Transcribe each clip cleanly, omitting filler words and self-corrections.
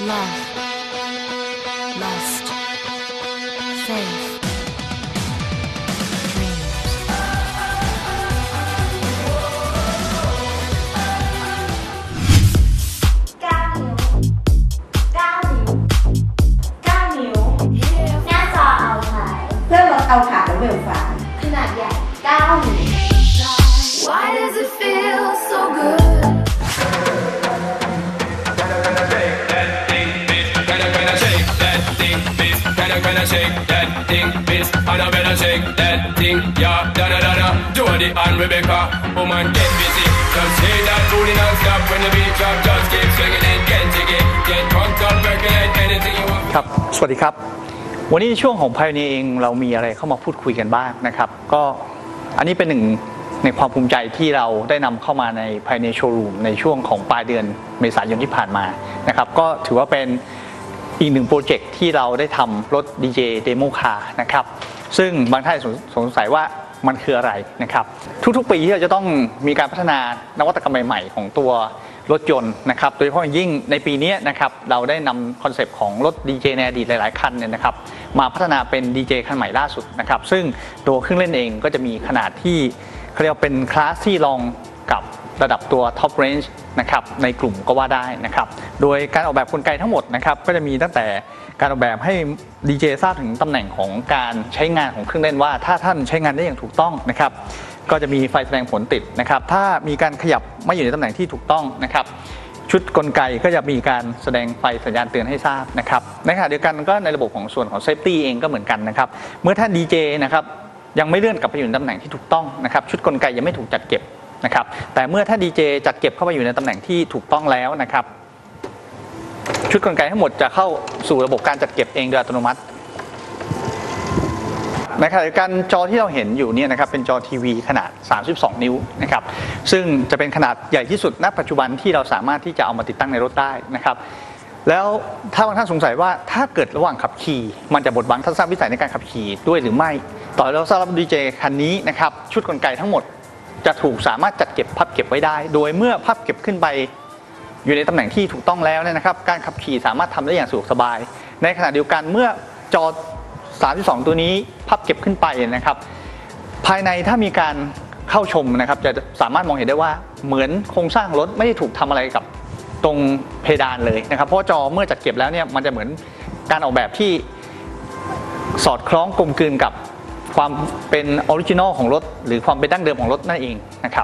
love, lust, faith, dreams. หน้าจอเอาถ่ายเพื่อลดเอาขาและเวลฟ้าขนาดใหญ่9 นิ้ว Why does it feel so good? Gonna shake that thing, miss, and I better shake that thing, yeah, da-da-da-da. Jody and Rebecca, woman get busy. Just say that booty non-stop when the beat drop. Just keep swinging it, get jiggy, get drunk up, percolate anything you want. ครับสวัสดีครับวันนี้ในช่วงของ Pioneer เองเรามีอะไรเข้ามาพูดคุยกันบ้างนะครับก็อันนี้เป็นหนึ่งในความภูมิใจที่เราได้นำเข้ามาใน Pioneer Showroom ในช่วงของปลายเดือนเมษายนที่ผ่านมานะครับก็ถือว่าเป็นอีกหนึ่งโปรเจกต์ที่เราได้ทำรถ DJ Demo Car นะครับซึ่งบางท่านสงสัยว่ามันคืออะไรนะครับทุกๆปีที่เราจะต้องมีการพัฒนานวัตกรรมใหม่ๆของตัวรถยนต์นะครับโดยเฉพาะยิ่งในปีนี้นะครับเราได้นำคอนเซปต์ของรถ DJ ในอดีตหลายๆคันเนี่ยนะครับมาพัฒนาเป็น DJ คันใหม่ล่าสุดนะครับซึ่งตัวเครื่องเล่นเองก็จะมีขนาดที่เขาเรียกว่าเป็นคลาสที่รองกับระดับตัว Top Range นะครับในกลุ่มก็ว่าได้นะครับโดยการออกแบบกลไกทั้งหมดนะครับก็จะมีตั้งแต่การออกแบบให้ DJ ทราบถึงตำแหน่งของการใช้งานของเครื่องเล่นว่าถ้าท่านใช้งานได้อย่างถูกต้องนะครับก็จะมีไฟแสดงผลติดนะครับถ้ามีการขยับไม่อยู่ในตำแหน่งที่ถูกต้องนะครับชุดกลไกก็จะมีการแสดงไฟสัญญาณเตือนให้ทราบนะครับในขณะเดียวกันก็ในระบบของส่วนของ Safety เองก็เหมือนกันนะครับเมื่อท่าน DJ นะครับยังไม่เลื่อนกลับไปอยู่ในตำแหน่งที่ถูกต้องนะครับชุดกลไกยังไม่ถูกจัดเก็บนะครับแต่เมื่อถ้า DJ จัดเก็บเข้าไปอยู่ในตำแหน่งที่ถูกต้องแล้วนะครับชุดกลไกทั้งหมดจะเข้าสู่ระบบการจัดเก็บเองโดยอัตโนมัติในขณะเดียวกันจอที่เราเห็นอยู่เนี่ยนะครับเป็นจอทีวีขนาด32 นิ้วนะครับซึ่งจะเป็นขนาดใหญ่ที่สุดณปัจจุบันที่เราสามารถที่จะเอามาติดตั้งในรถได้นะครับแล้วถ้าบางท่านสงสัยว่าถ้าเกิดระหว่างขับขี่มันจะบดบังทัศนวิสัยในการขับขี่ด้วยหรือไม่ต่อเราทราบว่า DJ คันนี้นะครับชุดกลไกทั้งหมดจะถูกสามารถจัดเก็บพับเก็บไว้ได้โดยเมื่อพับเก็บขึ้นไปอยู่ในตำแหน่งที่ถูกต้องแล้วเนี่ยนะครับการขับขี่สามารถทำได้อย่างสะดวกสบายในขณะเดียวกันเมื่อจอ32ตัวนี้พับเก็บขึ้นไปนะครับภายในถ้ามีการเข้าชมนะครับจะสามารถมองเห็นได้ว่าเหมือนโครงสร้างรถไม่ได้ถูกทำอะไรกับตรงเพดานเลยนะครับเพราะจอเมื่อจัดเก็บแล้วเนี่ยมันจะเหมือนการออกแบบที่สอดคล้องกลมกลืนกับความเป็นออริจินอลของรถหรือความเป็นดั้งเดิมของรถนั่นเองนะครับ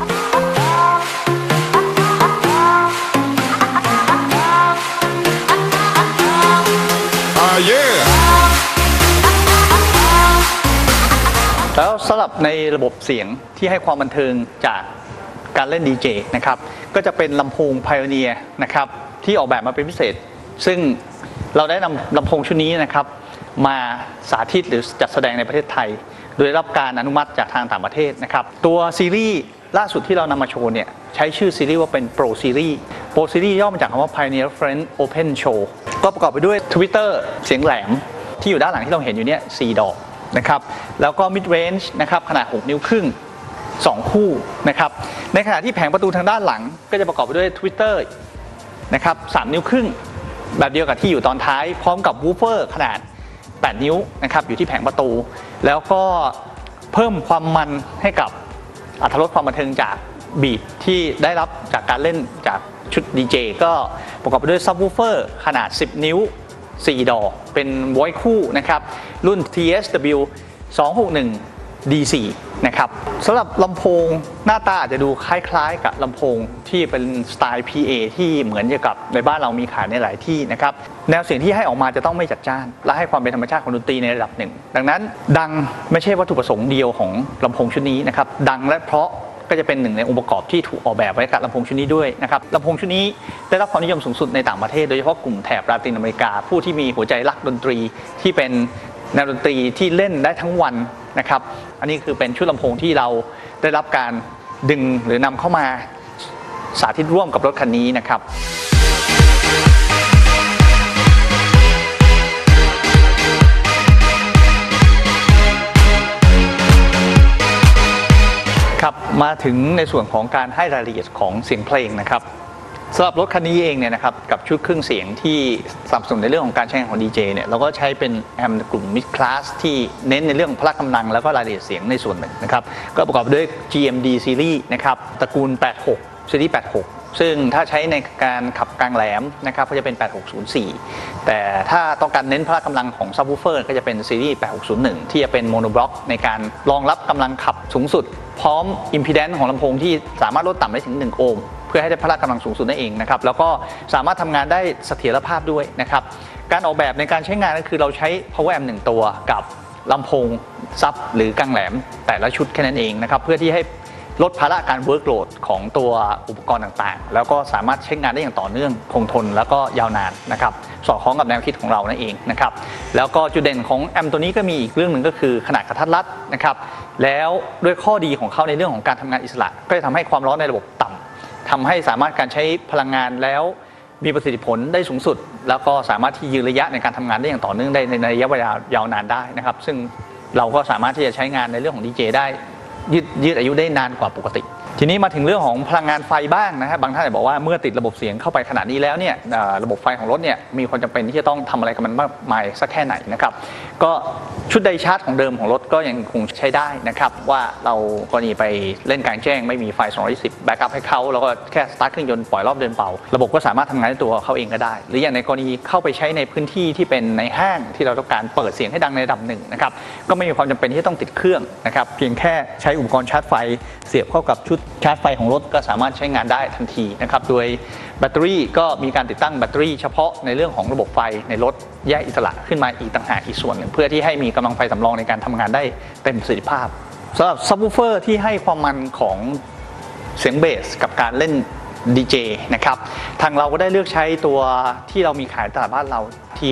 แล้วสำหรับในระบบเสียงที่ให้ความบันเทิงจากการเล่น DJ นะครับก็จะเป็นลำโพง Pioneer นะครับที่ออกแบบมาเป็นพิเศษซึ่งเราได้นำลำโพงชุดนี้นะครับมาสาธิตหรือจัดแสดงในประเทศไทยโดยได้รับการอนุมัติจากทางต่างประเทศนะครับตัวซีรีส์ล่าสุดที่เรานำมาโชว์เนี่ยใช้ชื่อซีรีส์ว่าเป็น Pro Series Pro Series ย่อมาจากคำว่า Pioneer Friend Open Show ก็ประกอบไปด้วย Twitter เสียงแหลมที่อยู่ด้านหลังที่เราเห็นอยู่เนี่ย4 ดอกนะครับแล้วก็ Mid Range นะครับขนาด6 นิ้วครึ่ง2 คู่นะครับในขณะที่แผงประตูทางด้านหลังก็จะประกอบไปด้วย Twitter นะครับ3 นิ้วครึ่งแบบเดียวกับที่อยู่ตอนท้ายพร้อมกับ Woofer ขนาด8 นิ้วนะครับอยู่ที่แผงประตูแล้วก็เพิ่มความมันให้กับอรรถรสความบันเทิงจากบีทที่ได้รับจากการเล่นจากชุด DJ ก็ประกอบไปด้วย Subwoofer ขนาด10 นิ้ว4 ดอกเป็น Voice คู่นะครับรุ่น TSW 261 D4 นะครับสำหรับลำโพงหน้าตาอาจจะดูคล้ายๆกับลำโพงที่เป็นสไตล์ PA ที่เหมือนกับในบ้านเรามีขายในหลายที่นะครับแนวเสียงที่ให้ออกมาจะต้องไม่จัดจ้านและให้ความเป็นธรรมชาติของดนตรีในระดับหนึ่งดังนั้นดังไม่ใช่วัตถุประสงค์เดียวของลำโพงชุดนี้นะครับดังและเพราะก็จะเป็นหนึ่งในองค์ประกอบที่ถูกออกแบบไว้กับลำโพงชุดนี้ด้วยนะครับลำโพงชุดนี้ได้รับความนิยมสูงสุดในต่างประเทศโดยเฉพาะกลุ่มแถบลาตินอเมริกาผู้ที่มีหัวใจรักดนตรีที่เป็นแนวดนตรีที่เล่นได้ทั้งวันนะครับอันนี้คือเป็นชุดลำโพงที่เราได้รับการดึงหรือนำเข้ามาสาธิตร่วมกับรถคันนี้นะครับครับมาถึงในส่วนของการให้รายละเอียดของเสียงเพลงนะครับสำหรับรถคันนี้เองเนี่ยนะครับกับชุดเครื่องเสียงที่สนับสนุนในเรื่องของการใช้งานของ DJ เนี่ยเราก็ใช้เป็นแอมป์กลุ่ม Mid Class ที่เน้นในเรื่องพละกำลังแล้วก็รายละเอียดเสียงในส่วนหนึ่งนะครับก็ประกอบด้วย GMD Series นะครับตระกูล 86 Series 86 ซึ่งถ้าใช้ในการขับกลางแหลมนะครับก็จะเป็น 8604 แต่ถ้าต้องการเน้นพละกำลังของ Subwoofer ก็จะเป็นซีรีส์ 8601 ที่จะเป็นโมโนบล็อกในการรองรับกำลังขับสูงสุดพร้อม Impedance ของลำโพงที่สามารถลดต่ำได้ถึง1 โอห์มเพื่อให้ได้พละกำลังสูงสุดนั่นเองนะครับแล้วก็สามารถทำงานได้เสถียรภาพด้วยนะครับการออกแบบในการใช้งานก็คือเราใช้ Power Amp 1 ตัวกับลำโพงซับหรือกลางแหลมแต่ละชุดแค่นั้นเองนะครับเพื่อที่ให้ลดภาระการ workload ของตัวอุปกรณ์ต่างๆแล้วก็สามารถใช้งานได้อย่างต่อเนื่องคงทนแล้วก็ยาวนานนะครับสอดคล้องกับแนวคิดของเรานั่นเองนะครับแล้วก็จุดเด่นของแอมตัวนี้ก็มีอีกเรื่องหนึ่งก็คือขนาดกระทัดรัดนะครับแล้วด้วยข้อดีของเขาในเรื่องของการทำงานอิสระก็จะทำให้ความร้อนในระบบต่ำทำให้สามารถการใช้พลังงานแล้วมีประสิทธิผลได้สูงสุดแล้วก็สามารถที่ยืนระยะในการทำงานได้อย่างต่อเนื่องได้ในระยะเวลายาวนานได้นะครับซึ่งเราก็สามารถที่จะใช้งานในเรื่องของ DJ ได้ยืดอายุได้นานกว่าปกติทีนี้มาถึงเรื่องของพลังงานไฟบ้างนะครับบางท่านบอกว่าเมื่อติดระบบเสียงเข้าไปขนาดนี้แล้วเนี่ยระบบไฟของรถเนี่ยมีความจำเป็นที่จะต้องทำอะไรกับมันมากมายสักแค่ไหนนะครับก็ชุดไดชาร์จของเดิมของรถก็ยังคงใช้ได้นะครับว่าเรากรณีไปเล่นกลางแจ้งไม่มีไฟ210แบ็กอัพให้เขาแล้วก็แค่สตาร์ทเครื่องยนต์ปล่อยรอบเดินเป่าระบบก็สามารถทำงานด้วยตัวเขาเองก็ได้หรืออย่างในกรณีเข้าไปใช้ในพื้นที่ที่เป็นในห้างที่เราต้องการเปิดเสียงให้ดังในระดับหนึ่งนะครับก็ไม่มีความจำเป็นที่ต้องติดเครื่องนะครับเพียงแค่ใช้อุปกรณ์ชาร์จไฟเสียบเข้ากับชุดชาร์จไฟของรถก็สามารถใช้งานได้ทันทีนะครับโดยแบตเตอรี่ก็มีการติดตั้งแบตเตอรี่เฉพาะในเรื่องของระบบไฟในรถแยกอิสระขึ้นมาอีกต่างหากอีกส่วนหนึ่งเพื่อที่ให้มีกำลังไฟสำรองในการทำงานได้เต็มประสิทธิภาพสำหรับซับวูฟเฟอร์ที่ให้ความมันของเสียงเบสกับการเล่น DJ นะครับทางเราก็ได้เลือกใช้ตัวที่เรามีขายตลาดบ้านเรา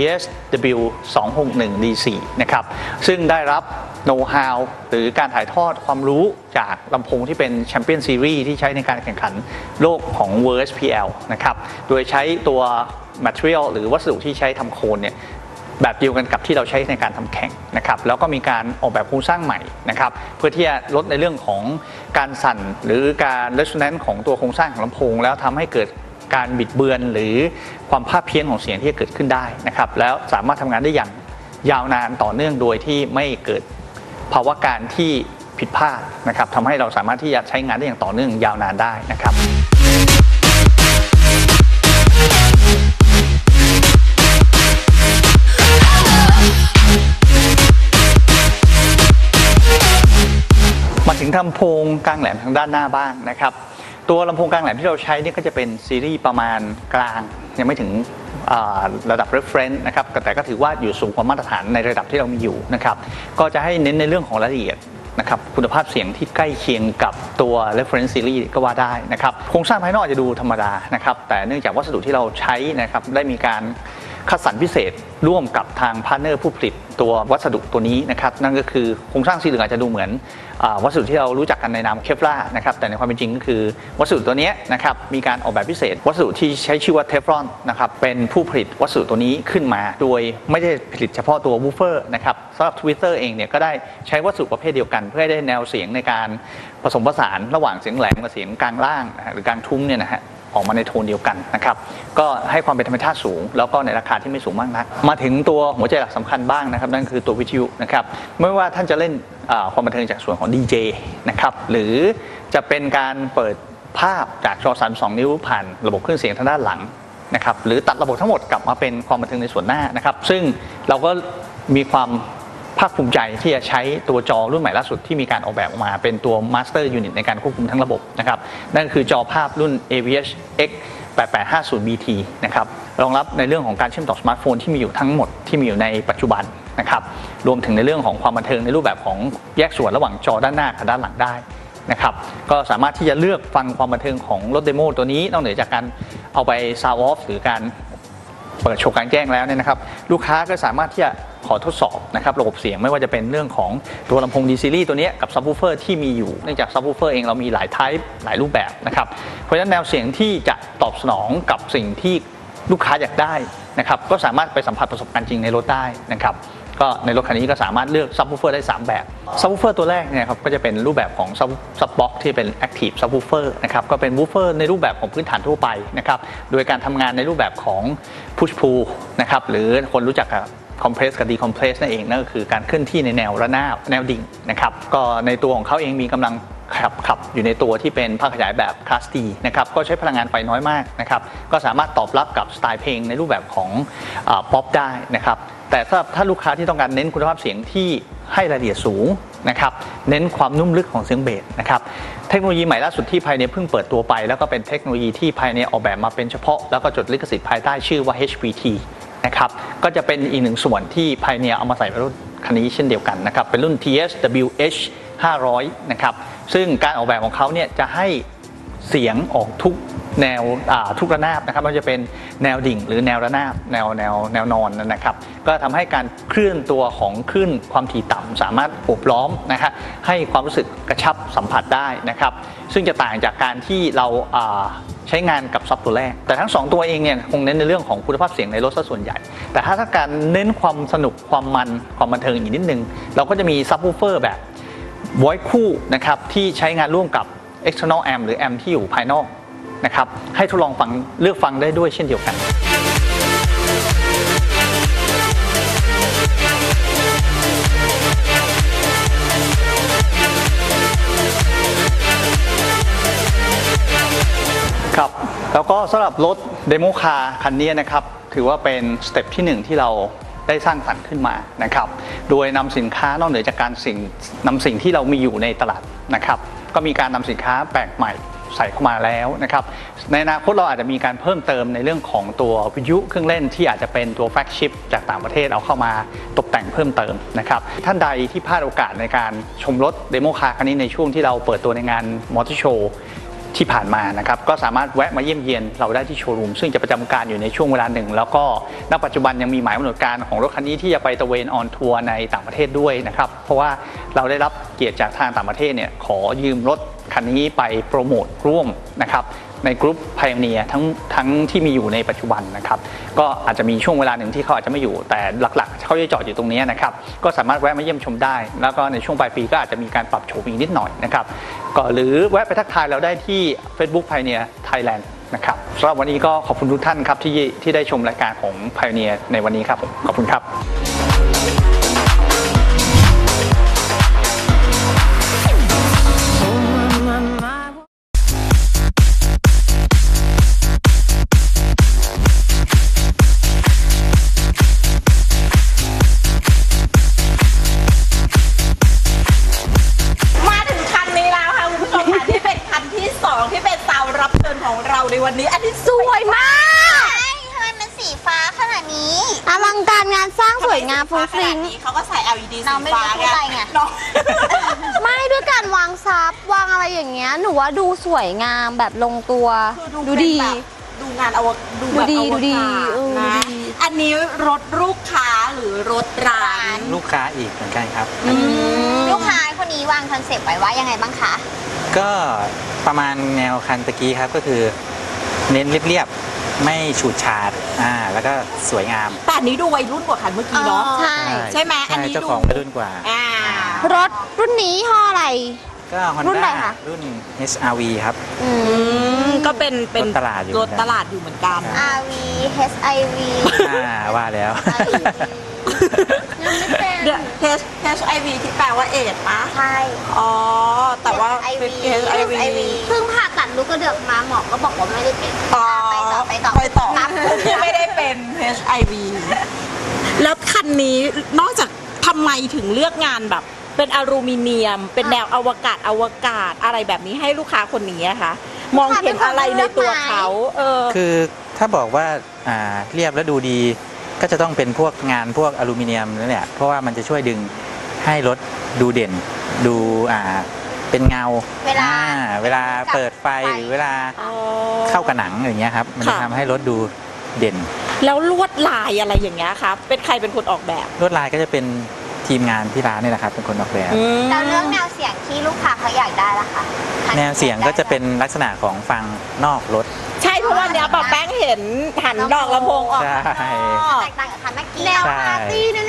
TSW 261 D4 นะครับซึ่งได้รับโน้ตฮาวหรือการถ่ายทอดความรู้จากลำโพงที่เป็นแชมเปี้ยนซีรีส์ที่ใช้ในการแข่งขันโลกของ World SPL นะครับโดยใช้ตัว material หรือวัสดุที่ใช้ทำโคนเนี่ยแบบเดียวกันกับที่เราใช้ในการทำแข่งนะครับแล้วก็มีการออกแบบโครงสร้างใหม่นะครับเพื่อที่จะลดในเรื่องของการสั่นหรือการ resonance ของตัวโครงสร้างของลำโพงแล้วทำให้เกิดการบิดเบือนหรือความภาพเพี้ยนของเสียงที่จะเกิดขึ้นได้นะครับแล้วสามารถทำงานได้อย่างยาวนานต่อเนื่องโดยที่ไม่เกิดภาวะการที่ผิดพลาดนะครับทำให้เราสามารถที่จะใช้งานได้อย่างต่อเนื่องยาวนานได้นะครับมาถึงลำโพงกลางแหลมทางด้านหน้าบ้างนะครับตัวลำโพงกลางแหลมที่เราใช้นี่ก็จะเป็นซีรีส์ประมาณกลางยังไม่ถึงระดับ reference นะครับแต่ก็ถือว่าอยู่สูงกว่ามาตรฐานในระดับที่เรามีอยู่นะครับก็จะให้เน้นในเรื่องของรายละเอียดนะครับคุณภาพเสียงที่ใกล้เคียงกับตัว reference series ก็ว่าได้นะครับโครงสร้างภายนอกจะดูธรรมดานะครับแต่เนื่องจากวัสดุที่เราใช้นะครับได้มีการคัดสรรพิเศษร่วมกับทางพาร์ทเนอร์ผู้ผลิตตัววัสดุตัวนี้นะครับนั่นก็คือโครงสร้างสีเหลืองอาจจะดูเหมือนวัสดุที่เรารู้จักกันในนามเคฟลาร์นะครับแต่ในความเป็นจริงก็คือวัสดุตัวนี้นะครับมีการออกแบบพิเศษวัสดุที่ใช้ชื่อว่าเทฟลอนนะครับเป็นผู้ผลิตวัสดุตัวนี้ขึ้นมาโดยไม่ได้ผลิตเฉพาะตัววูฟเฟอร์นะครับสำหรับ Twitter เองเนี่ยก็ได้ใช้วัสดุประเภทเดียวกันเพื่อให้ได้แนวเสียงในการผสมผสานระหว่างเสียงแหลมกับเสียงกลางล่างหรือกลางทุ้มเนี่ยนะฮะออกมาในโทนเดียวกันนะครับก็ให้ความเป็นธรรมชาติสูงแล้วก็ในราคาที่ไม่สูงมากนักมาถึงตัวหัวใจหลักสำคัญบ้างนะครับนั่นคือตัววิทยุนะครับไม่ว่าท่านจะเล่นความบันเทิงจากส่วนของ DJ นะครับหรือจะเป็นการเปิดภาพจากจอ32 นิ้วผ่านระบบเครื่องเสียงทางด้านหลังนะครับหรือตัดระบบทั้งหมดกลับมาเป็นความบันเทิงในส่วนหน้านะครับซึ่งเราก็มีความภาคภูมิใจที่จะใช้ตัวจอรุ่นใหม่ล่าสุดที่มีการออกแบบออกมาเป็นตัว Master Unit ในการควบคุมทั้งระบบนะครับนั่นคือจอภาพรุ่น AVH-X 8850 BT นะครับรองรับในเรื่องของการเชื่อมต่อสมาร์ทโฟนที่มีอยู่ทั้งหมดที่มีอยู่ในปัจจุบันนะครับรวมถึงในเรื่องของความบันเทิงในรูปแบบของแยกส่วนระหว่างจอด้านหน้ากับด้านหลังได้นะครับก็สามารถที่จะเลือกฟังความบันเทิงของรถเดโมตัวนี้นอกเหนือจากการเอาไป Sound Off หรือการเปิดโชว์กลางแจ้งแล้วเนี่ยนะครับลูกค้าก็สามารถที่จะขอทดสอบนะครับระบบเสียงไม่ว่าจะเป็นเรื่องของตัวลำโพง D Series ตัวนี้กับซับวูฟเฟอร์ที่มีอยู่เนื่องจากซับวูฟเฟอร์เองเรามีหลายไทป์หลายรูปแบบนะครับเพราะฉะนั้นแนวเสียงที่จะตอบสนองกับสิ่งที่ลูกค้าอยากได้นะครับก็สามารถไปสัมผัสประสบการณ์จริงในรถได้นะครับก็ในรถคันนี้ก็สามารถเลือกซับวูฟเฟอร์ได้3แบบซับวูฟเฟอร์ตัวแรกเนี่ยครับก็จะเป็นรูปแบบของซับบ็อกที่เป็น Active Subwoofer นะครับก็เป็นวูฟเฟอร์ในรูปแบบของพื้นฐานทั่วไปนะครับโดยการทำงานในรูปแบบของ Push Pull นะครับหรือคนรู้จักกับ Compress กับ Decompress นั่นเองนั่นก็คือการเคลื่อนที่ในแนวระนาบแนวดิ่งนะครับก็ในตัวของเขาเองมีกำลังขับอยู่ในตัวที่เป็นภาคขยายแบบคลาส D นะครับก็ใช้พลังงานไฟน้อยมากนะครับก็สามารถตอบรับกับสไตล์เพลงในรูปแบบของป๊อปได้นะครับแต่ถ้าลูกค้าที่ต้องการเน้นคุณภาพเสียงที่ให้รายละเอียดสูงนะครับเน้นความนุ่มลึกของเสียงเบสนะครับเทคโนโลยีใหม่ล่าสุดที่Pioneerเพิ่งเปิดตัวไปแล้วก็เป็นเทคโนโลยีที่Pioneerออกแบบมาเป็นเฉพาะแล้วก็จดลิขสิทธิ์ภายใต้ชื่อว่า HPT นะครับก็จะเป็นอีกหนึ่งส่วนที่Pioneerเอามาใส่ในรุ่นคันนี้เช่นเดียวกันนะครับเป็นรุ่น TSWH 500นะครับซึ่งการออกแบบของเขาเนี่ยจะให้เสียงออกทุกแนวทุกระนาบนะครับไม่ว่าจะเป็นแนวดิ่งหรือแนวระนาบแนวนอนนะครับก็ทำให้การเคลื่อนตัวของคลื่นความถี่ต่ำสามารถโอบล้อมนะฮะให้ความรู้สึกกระชับสัมผัสได้นะครับซึ่งจะต่างจากการที่เราใช้งานกับซับตัวแรกแต่ทั้ง2ตัวเองเนี่ยคงเน้นในเรื่องของคุณภาพเสียงในรถซะส่วนใหญ่แต่ถ้าการเน้นความสนุกความมันความบันเทิงอีกนิดนึงเราก็จะมีซับวูฟเฟอร์แบบvoice คู่นะครับที่ใช้งานร่วมกับ external amp หรือ amp ที่อยู่ภายนอกนะครับให้ทดลองฟังเลือกฟังได้ด้วยเช่นเดียวกันครับแล้วก็สำหรับรถเดโมคาร์คันนี้นะครับถือว่าเป็นสเต็ปที่1ที่เราได้สร้างสรรค์ขึ้นมานะครับโดยนำสินค้านอกเหนือจากการนำสิ่งที่เรามีอยู่ในตลาดนะครับก็มีการนำสินค้าแปลกใหม่ใส่เข้ามาแล้วนะครับในอนาคตเราอาจจะมีการเพิ่มเติมในเรื่องของตัววิทยุเครื่องเล่นที่อาจจะเป็นตัวแฟลกชิพจากต่างประเทศเอาเข้ามาตกแต่งเพิ่มเติมนะครับท่านใดที่พลาดโอกาสในการชมรถเดโมคาร์คันนี้ในช่วงที่เราเปิดตัวในงานมอเตอร์โชว์ที่ผ่านมานะครับก็สามารถแวะมาเยี่ยมเยียนเราได้ที่โชว์รูมซึ่งจะประจำการอยู่ในช่วงเวลาหนึ่งแล้วก็ณปัจจุบันยังมีหมายกำหนดการของรถคันนี้ที่จะไปตระเวนออนทัวร์ในต่างประเทศด้วยนะครับเพราะว่าเราได้รับเกียรติจากทางต่างประเทศเนี่ยขอยืมรถคันนี้ไปโปรโมทร่วมนะครับในกลุ่ม Pioneer ทั้งที่มีอยู่ในปัจจุบันนะครับก็อาจจะมีช่วงเวลาหนึ่งที่เขาอาจจะไม่อยู่แต่หลักๆเขาจะจอดอยู่ตรงนี้นะครับก็สามารถแวะมาเยี่ยมชมได้แล้วก็ในช่วงปลายปีก็อาจจะมีการปรับโฉมอีกนิดหน่อยนะครับก็หรือแวะไปทักทายเราได้ที่ Facebook Pioneer Thailand นะครับสำหรับวันนี้ก็ขอบคุณทุกท่านครับที่ได้ชมรายการของ Pioneer ในวันนี้ครับขอบคุณครับในวันนี้อันนี้สวยมากทำไมมันสีฟ้าขนาดนี้อลังการงานสร้างสวยงามฟุ้งฟิ้งเขาก็ใส่ LED สีฟ้าไงไม่ด้วยการวางซับวางอะไรอย่างเงี้ยหนูว่าดูสวยงามแบบลงตัวดูดีดูงานดูดีนะอันนี้รถลูกค้าหรือรถร้านลูกค้าอีกเหมือนกันครับลูกค้าคนนี้วางคอนเซปต์ไว้ว่ายังไงบ้างคะก็ประมาณแนวคันตะกี้ครับก็คือเน้นเรียบๆไม่ฉูดฉาดแล้วก็สวยงามแต่อันนี้ดูวัยรุ่นกว่าคันเมื่อกี้เนาะใช่ไหมอันนี้เจ้าของวัยรุ่นกว่ารถรุ่นนี้ยี่ห้ออะไรก็รุ่นอะไรคะรุ่น HRV ครับก็เป็นรถตลาดอยู่เหมือนกัน RV HIV ว่าแล้ว HIV ที่แปลว่าเอดปะใช่แต่ว่าเป็น HIV เพิ่งผ่าตัดลูกกระเดือกมาหมอก็บอกว่าไม่ได้เป็นไปต่อไม่ได้เป็น HIV แล้วคันนี้นอกจากทำไมถึงเลือกงานแบบเป็นอลูมิเนียมเป็นแนวอวกาศอะไรแบบนี้ให้ลูกค้าคนนี้คะมองเห็นอะไรในตัวเขาคือถ้าบอกว่าเรียบและดูดีก็จะต้องเป็นพวกงานพวกอลูมิเนียมนั่นแหละเพราะว่ามันจะช่วยดึงให้รถดูเด่นดูเป็นเงาเวลาเปิดไฟหรือเวลาเข้ากับหนังอย่างเงี้ยครับมันจะทำให้รถดูเด่นแล้วลวดลายอะไรอย่างเงี้ยครับเป็นใครเป็นคนออกแบบลวดลายก็จะเป็นทีมงานที่ร้านนี่แหละครับเป็นคนออกแบบแล้วเรื่องแนวเสียงที่ลูกค้าเขาอยากได้ล่ะคะแนวเสียงก็จะเป็นลักษณะของฟังนอกรถใช่เพราะว่าเนี้ยปะแป้งเห็นหันดอกลำโพงออกแตกต่างกับคันเมื่อกี้แนวปาร์ตี้แน่ๆเลย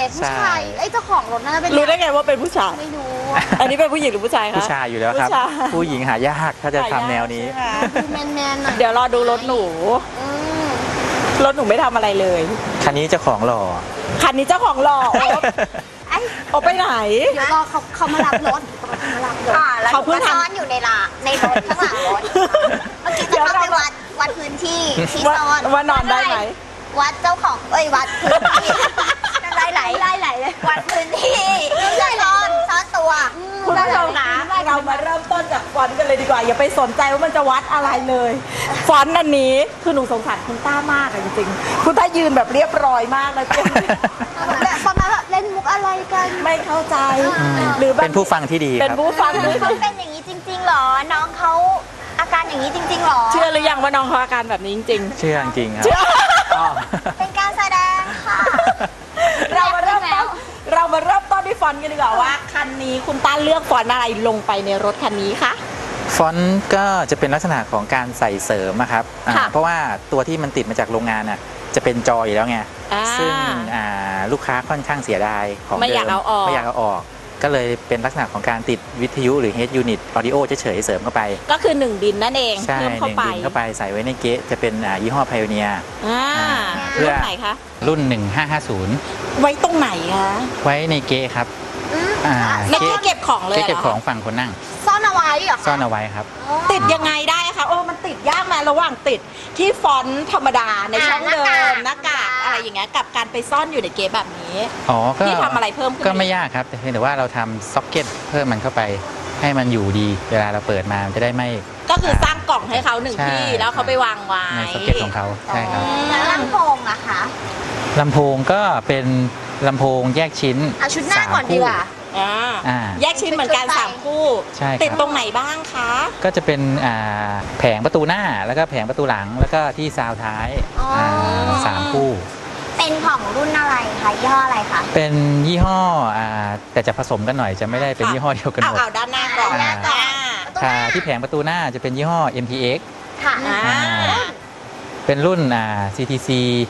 ผู้ชายไอ้เจ้าของรถน่าจะเป็นรู้ได้ไงว่าเป็นผู้ชายไม่รู้อันนี้เป็นผู้หญิงหรือผู้ชายคะผู้ชายอยู่แล้วครับผู้ชายผู้หญิงหายากถ้าจะทำแนวนี้ใช่ไหมดูแมนๆหน่อยเดี๋ยวรอดูรถหนูอืมรถหนูไม่ทำอะไรเลยคันนี้เจ้าของหล่อคันนี้เจ้าของหล่อโอ๊บไอ้โอ๊บไปไหนเดี๋ยวรอเขามารับรถเขามารับรถแล้วเขาเพิ่งทำซ่อนอยู่ในรถข้างหลังรถเมื่อกี้จะเข้าไปวัดพื้นที่ที่ซ่อนว่านอนได้ไหมวัดเจ้าของวัดพื้นที่ไล่ไหลเลยวัดพื้นที่ซ่อนตัวคุณผู้ชมคะเรามาเริ่มต้นจากฟอนต์กันเลยดีกว่า อย่าไปสนใจว่ามันจะวัดอะไรเลย ฟอนต์อันนี้คือหนูสงสารคุณต้ามากอะจริงๆคุณต้ายืนแบบเรียบร้อยมากเลยเพื่อนประมาณเล่นมุกอะไรกันไม่เข้าใจ หรือแบบเป็นผู้ฟังที่ดีเป็นครับผู้ฟังด้วยเขาเป็นอย่างนี้จริงๆหรอน้องเขาอาการอย่างนี้จริงๆหรอเชื่อหรือยังว่าน้องเขาอาการแบบนี้จริงเชื่อจริงๆครับเชื่ออ๋อเป็นการแสดงค่ะเรามาเริ่มต้นด้วยฟอนต์กันดีกว่าว่าคันนี้คุณต้าเลือกฟอนต์อะไรลงไปในรถคันนี้คะฟอนต์ก็จะเป็นลักษณะของการใส่เสริมอะครับค่ะเพราะว่าตัวที่มันติดมาจากโรงงานน่ะจะเป็นจออยู่แล้วไง ซึ่งลูกค้าค่อนข้างเสียดายของเดิมไม่อยากเอาออกไม่อยากเอาออก ก็เลยเป็นลักษณะของการติดวิทยุหรือ Head Unit Audio เฉยๆเสริมเข้าไปก็คือ1ดินนั่นเองใช่เพิ่มหเข้านึ่งไปดินเข้าไปใส่ไว้ในเก๊ะจะเป็นยี่ห้อ Pioneer เพื่รุ่อนไหนคะรุ่น 1550 ไว้ตรงไหนคะไว้ในเก๊ะครับในที่เก็บของเลยเก๊ะเหรเก็บของอฝั่งคนนั่งซ่อนเอาไว้เหรอซ่อนเอาไว้ครับติดยังไงได้คะมันติดยากไหมระหว่างติดที่ฟอนต์ธรรมดาในช่องเดิมหน้ากากอะไรอย่างเงี้ยกับการไปซ่อนอยู่ในเก๊ะแบบนี้อ๋อก็พี่ทำอะไรเพิ่มขึ้นก็ไม่ยากครับแต่เพียงแต่ว่าเราทำซ็อกเก็ตเพิ่มมันเข้าไปให้มันอยู่ดี เวลาเราเปิดมามันจะได้ไม่ก็คือสร้างกล่องให้เขาหนึ่งใช่ที่แล้วเขาไปวางไว้ในซ็อกเก็ตของเขาใช่ครับแล้วลำโพงอะคะลำโพงก็เป็นลำโพงแยกชิ้นเอาชุดหน้าก่อน 3 ดีกว่าอ่าแยกชิ้นเหมือนกัน3คู่ใช่ครับติดตรงไหนบ้างคะก็จะเป็นแผงประตูหน้าแล้วก็แผงประตูหลังแล้วก็ที่ซาวท้ายสามคู่เป็นของรุ่นอะไรคะยี่ห้ออะไรคะเป็นยี่ห้อแต่จะผสมกันหน่อยจะไม่ได้เป็นยี่ห้อเดียวกันหมดเอาด้านหน้าก่อนด้านหน้าก่อนที่แผงประตูหน้าจะเป็นยี่ห้อ MTX ค่ะเป็นรุ่นCTC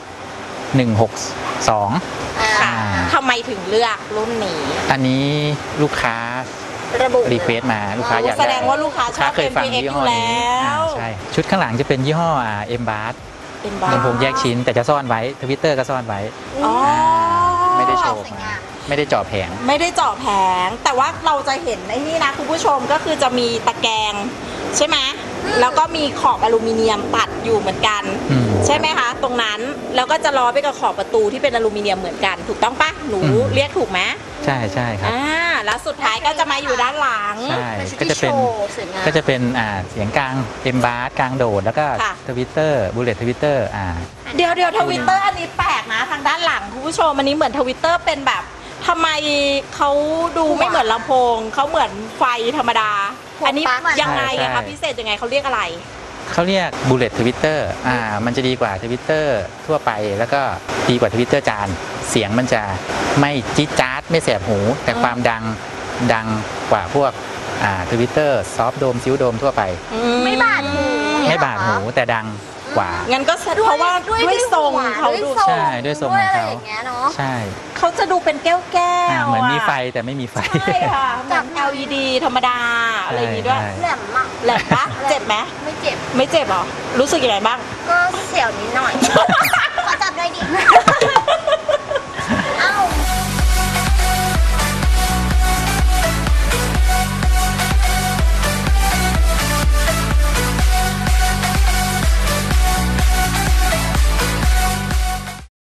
162 ค่ะทำไมถึงเลือกรุ่นนี้อันนี้ลูกค้าระบุรีเควสมาลูกค้าอยากแสดงว่าลูกค้าชอบเคยฟัง MTX ยี่ห้อนี้อยู่แล้วใช่ชุดข้างหลังจะเป็นยี่ห้อM Bass เป็นบ้าลำโพงแยกชิ้นแต่จะซ่อนไว้ทวิตเตอร์ก็ซ่อนไว้อ๋อไม่ได้โชว์มาไม่ได้เจาะแผงไม่ได้เจาะแผง แต่ว่าเราจะเห็นไอ้นี่นะคุณผู้ชมก็คือจะมีตะแกรงใช่ไหมแล้วก็มีขอบอลูมิเนียมตัดอยู่เหมือนกันอืมใช่ไหมคะตรงนั้นแล้วก็จะล้อไปกับขอบประตูที่เป็นอลูมิเนียมเหมือนกันถูกต้องปะหนูอืมเรียกถูกไหมใช่ใช่ครับแล้วสุดท้ายก็จะมาอยู่ด้านหลังใช่เป็นชุดก็ที่จะเป็นโชว์สวยงามก็จะเป็นเสียงกลาง M Bass กลางโดดแล้วก็ค่ะทวิตเตอร์บูเลตทวิตเตอร์เดี๋ยวทวิตเตอร์อันนี้แปลกนะทางด้านหลังคุณผู้ชมอันนี้เหมือนทวิตเตอร์เป็นแบบทำไมเขาดูไม่เหมือนลำโพงเขาเหมือนไฟธรรมดา อันนี้ยังไงอะคะพิเศษยังไงเขาเรียกอะไรเขาเรียกบูเลตทวิตเตอร์มันจะดีกว่าทวิตเตอร์ทั่วไปแล้วก็ดีกว่าทวิตเตอร์จานเสียงมันจะไม่จี๊ดจ๊าดไม่แสบหู แต่ความดังกว่าพวกทวิตเตอร์ซอฟโดมซิวโดมทั่วไปไม่บาดหูไม่บาดหูแต่ดังกว่างั้นก็เพราะว่าด้วยทรงเขาดูใช่ด้วยทรงของเขาด้วยะไรอย่างเงี้ยเนาะใช่เขาจะดูเป็นแก้วเหมือนมีไฟแต่ไม่มีไฟใช่ค่ะเหมือน LED ธรรมดาอะไรอย่างงี้ด้วยใช่แหลมมากแหลมปะเจ็บไหมไม่เจ็บไม่เจ็บเหรอรู้สึกยังไงบ้างก็เสียวนิดหน่อย ขอจับด้วยดิ